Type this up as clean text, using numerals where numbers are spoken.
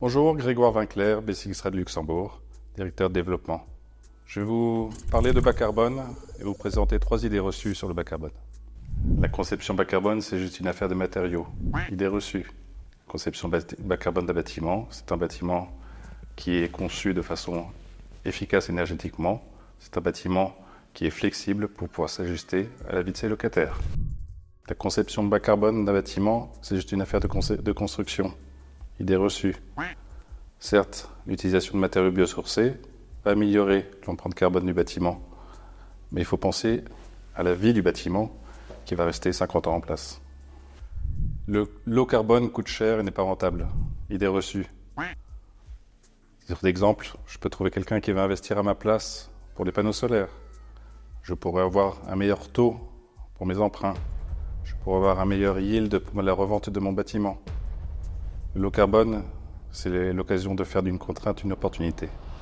Bonjour, Grégoire Winkler, BCXRA de Luxembourg, directeur de développement. Je vais vous parler de bas carbone et vous présenter 3 idées reçues sur le bas carbone. La conception bas carbone, c'est juste une affaire de matériaux. Idée reçue. Conception bas carbone d'un bâtiment, c'est un bâtiment qui est conçu de façon efficace énergétiquement. C'est un bâtiment qui est flexible pour pouvoir s'ajuster à la vie de ses locataires. La conception bas carbone d'un bâtiment, c'est juste une affaire de construction. Idée reçue. Certes, l'utilisation de matériaux biosourcés va améliorer l'empreinte carbone du bâtiment, mais il faut penser à la vie du bâtiment qui va rester 50 ans en place. Le low carbone coûte cher et n'est pas rentable. Idée reçue. Sur d'exemple, je peux trouver quelqu'un qui va investir à ma place pour les panneaux solaires. Je pourrais avoir un meilleur taux pour mes emprunts. Je pourrais avoir un meilleur yield pour la revente de mon bâtiment. Le low carbone, c'est l'occasion de faire d'une contrainte une opportunité.